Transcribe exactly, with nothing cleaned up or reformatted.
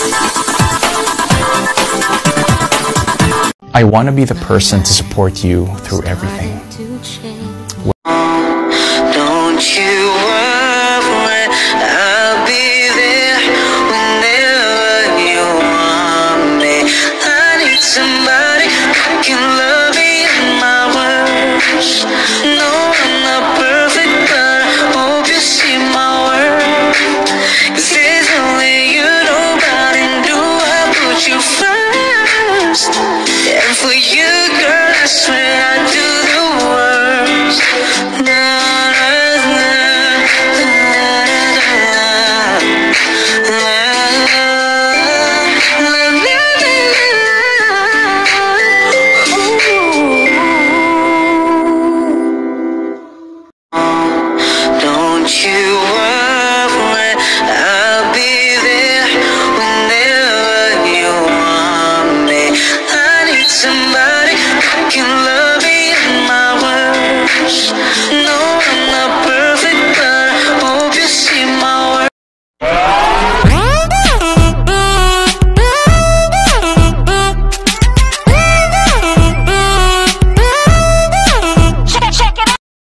I want to be the person to support you through everything. Don't you worry, I'll be there whenever you want me. I need somebody who can love me in my words. No, I'm not perfect, but I hope you see my worth. 'Cause there's only you, nobody do I put you first. And for you, girl, I swear I do the worst. Nah. Somebody who can